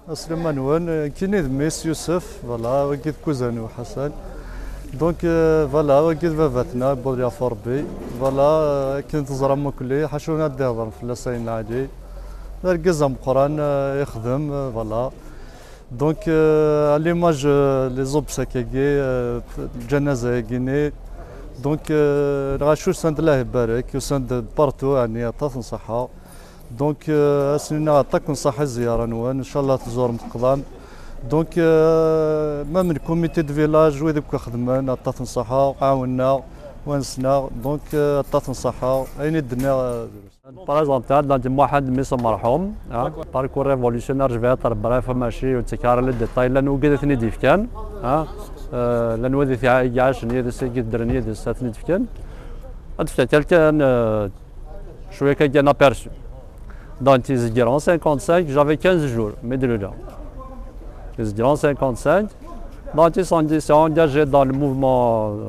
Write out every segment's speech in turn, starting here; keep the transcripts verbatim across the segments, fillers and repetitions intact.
سليمان وان كيني ميس يوسف فوالا وكيد كوزانو حسن دونك فوالا وكيد باباتنا بوليا فوربي فوالا كنت زرم كلي حشونا ديضر في لسين عادي ركز مقران يخدم فوالا دونك ليماج لي زوبساكيكي الجنازه كيني دونك غاشوش سند الله يبارك وسند بارتو يعني عطاك صحه دونك اسنينا عطاك نصح الزياره نوان ان شاء الله تزور متقضان دونك ما من كوميتي دو فيلاج ويدك خدمان عطاك نصحه عاوننا ونسنا دونك عطاك نصحه اين الدنيا Par exemple, dans واحد ميسا مرحوم باركور ريفولوشنير جفيتر برايف ماشي وتكار الديتاي لانه قدتني ديفكان ها لانه ذي في عاش نيدس قدرني يدس ساتني ديفكان ادفت كان شويه كان ابيرسو dans les environs cinquante-cinq j'avais quinze jours mais de là les environs cinquante-cinq donc ils sont engagés dans le mouvement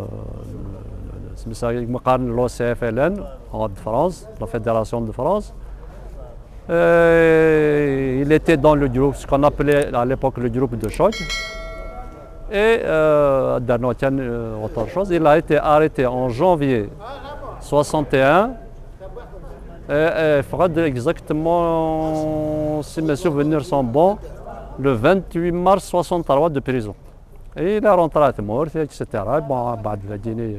l'O C F L N de France, la Fédération de France. Et il était dans le groupe, ce qu'on appelait à l'époque le groupe de choc. Et euh, euh, autre chose, il a été arrêté en janvier soixante et un. Et, et Fred, exactement, si mes souvenirs sont bons, le vingt-huit mars soixante-trois de prison. Et il est rentré à mort, et cetera. Bon, بعد Guinée.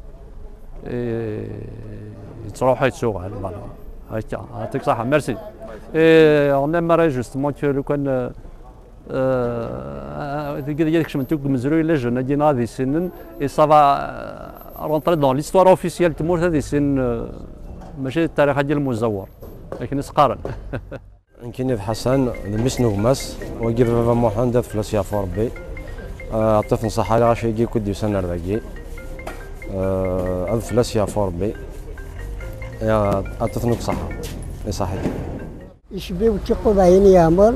تروح يتسوق هكا يعطيك الصحة ميرسي. Et on aimerait justement que لو كان ديك شمنتوك مزروي لا جون دينا هذه السن et ça va rentrer dans l'histoire officielle تمور هذه السن ماشي التاريخ ديال المزور لكن يسقارن. كاين حسن المس نغمس وجيب بابا محمد فلاس يا فوربي عطيت نصحة لها شي يجي كودي سنة رباقي أفلس يا فوربي يا أتثنك صحة يا صحيح يشبه وتشقوا بعيني يا أمر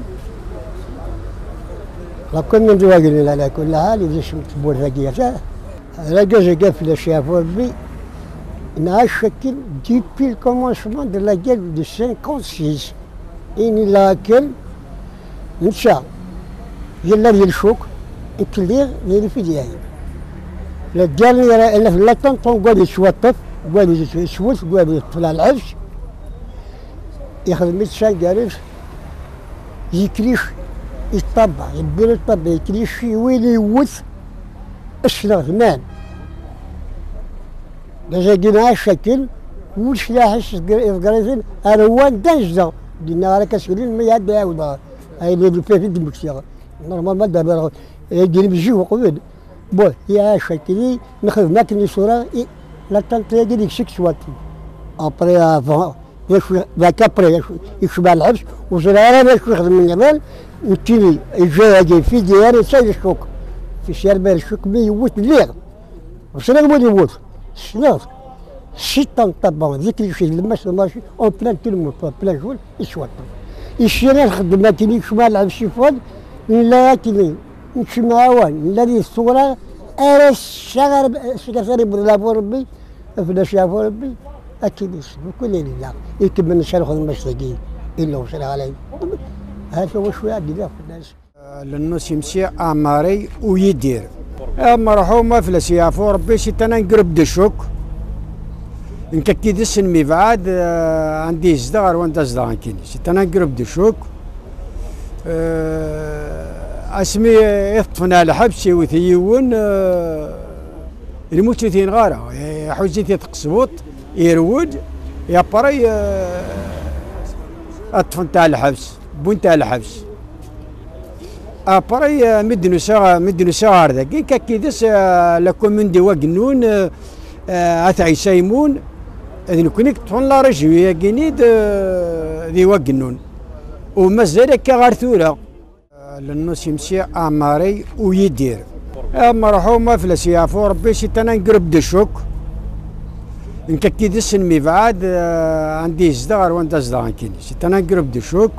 لكن من دواجن على كل حال إذا شمت بورقية رجع جا فلاس يا فوربي نعيش شكل depuis le commencement de la guerre de cinquante-six إن لاكل نشا يلا يلشوك يكلير يلفي ديالي لا ديالي الا في اللطن قال يتوطف قال يسوس قال يطفل على العرش ياخذ ميتسان قالش يكليش يطبع يبير الطبع يكليش ويلي يوث اشلغ مان لازا قلنا شكل وش لاحش يفقرزين اروان دنجزا قلنا على كسرين ما يعد يعاود هاي اللي في دمك نورمالمون دابا يدير بجيو قبل بون يا شكلي نخدم ماكني صورة لا تنطي ديك شك شواتي ابري واش ذاك ابري يشبع العبس وزرارة باش يخدم من اليمن وتيلي جاي في ديار سايد الشوك في شارع الشوك مي يوت الليل وشنو نقول يوت شنو شيطان طبعا ذيك الشيء لما ماشي اون بلان تلمو بلان جول يشوط يشير نخدم ماكني يشبع العبس شيفون لا كني نمشي معاون الذي الصورة أنا الشغل الشغل بلا ربي فلا شاف ربي أكيد يسلم كل اللي لا يكمل نشال خذ المشتاقين إلا وصل علي هذا هو شوية عندي في الناس للناس يمشي أعماري ويدير مرحومة فلا شاف ربي شيت أنا نقرب دشوك إن كيد السن بعد عندي صداع وأنت صداع كيني شيت أنا نقرب دشوك اسمي يطفنا على حبسي وثيون الموت ثين غاره حوزي تقصبوط يرود يا بري اطفن تاع الحبس بون تاع الحبس ابري مدنو ساعه مدنو ساعه ذاك كيدس لا كوموندي وقنون اثعي سايمون اذن كونيك طفن لا رجويه كينيد ذي وقنون ومازال كغارثوره للناس يمشي أعماري ويدير مرحومة فلا شافو ربي شيت أنا نقرب دشوك إن كيد السن بعد عندي صداع وأنت صداع كيني شيت أنا نقرب دشوك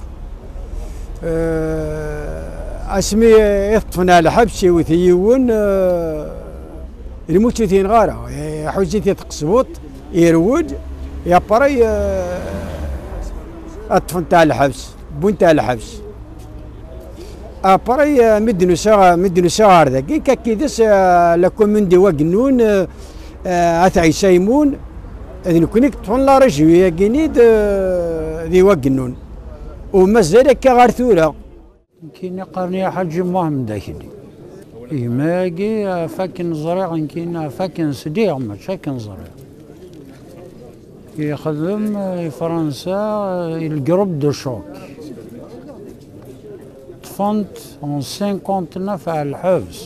اسمي يطفنا على حبسي وثيون الموت ثين غاره حوزي تقصبوط يرود يا بري اطفن تاع الحبس بون تاع الحبس ابري مدنو سا مدنو سا ذاكي كاكيدس لا كومون دي واكنون اتعي سايمون اذن كونيك تون لا رجويه كينيد ذي واكنون ومازال كا غير ثوره كاين قرني حاج محمد داكلي إيماكي فاكن زريع كاين فاكن سديع ماشي كان زريع يخدم فرنسا الجروب دو شوك تفنت اون خمسين وتسعين على الحبس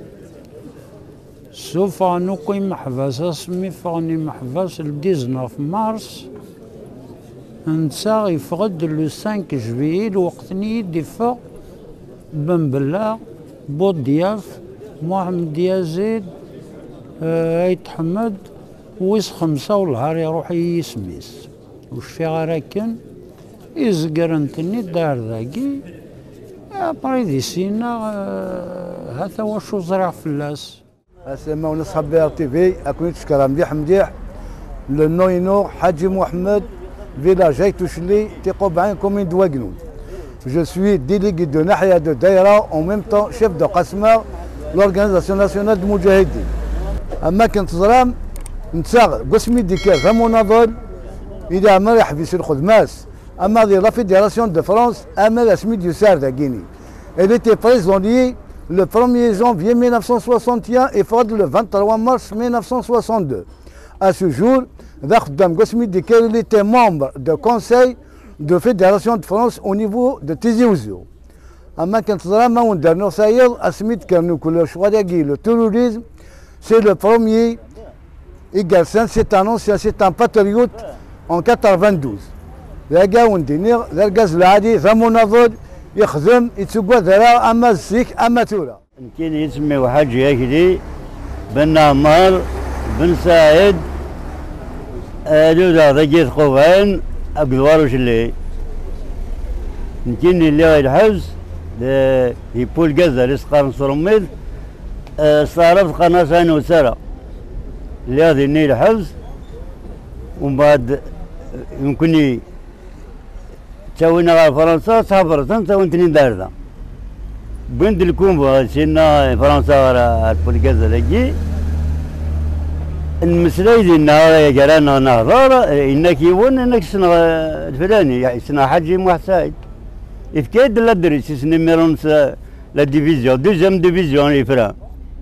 سوف نقيم محبس اسمي فاني محبس ل تسعطاش مارس نتا يفقد لو خمسة جويل وقتني دفع بن بلا بوضياف محمد ديازيد عيد حمد ويس خمسة والهار يروح يسميس وش فيها راكن يزقرنتني دار ذاكي بريدي سينا هذا واشو زرع فلاس اسمع ونصحب بي ار تي في اكون تشكرها مليح مليح لو نوينو حاجي محمد فيلاج ايتوشلي تيقوب عين كومين دواكنون. Je suis délégué de Nahia de Daïra, en même temps chef de Qasma, l'organisation nationale de Moudjahidine. أما كنت زرام نتساغ قسمي ديكال فمناضل إذا ما راح في الخدماس أما دي لا fédération de France أما رسمي ديو ساردا غيني. Elle était prisonnière le premier janvier mille neuf cent soixante et un et fort le vingt-trois mars mille neuf cent soixante-deux. À ce jour, Dakhdam Gosmi Dikel il était membre du conseil de fédération de France au niveau de Tizi Ouzou. أما كنت زرام وندر نصاير أسميت كانوا كل شوارعي le terrorisme c'est le premier Igalsen c'est un ancien c'est un patriote en quatre-vingt-douze. ذاكا وندينير ذا الغاز العادي ذا مناضل يخدم يتسوق ذرا أما الزيك أما تورا. كاين يسميو حاج ياكلي بن عمار بن سعيد هادو ذاكي ثقوفين أقدوار وشلي كاين اللي غير الحبس يبول كازا اللي سقار نصرميد صارت قناة سانو سارة اللي غادي نيل الحبس ومن بعد يمكن تساوينا على فرنسا سافرت انت وانتني داردا بنت الكومبو سينا فرنسا على البوليكازا لاكي المسلاي ديالنا يا جرانا نهضر انك يون انك سنا الفلاني يعني سنا حاجي محسايد افكاد لا دريس نيميرون لا ديفيزيون دوزيام ديفيزيون يفرا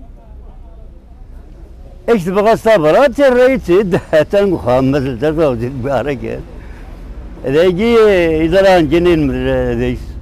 ايش تبغى صبرا تريتد حتى نخام مثل تفاوت بارك ذاكي إذا راه جنين ذيك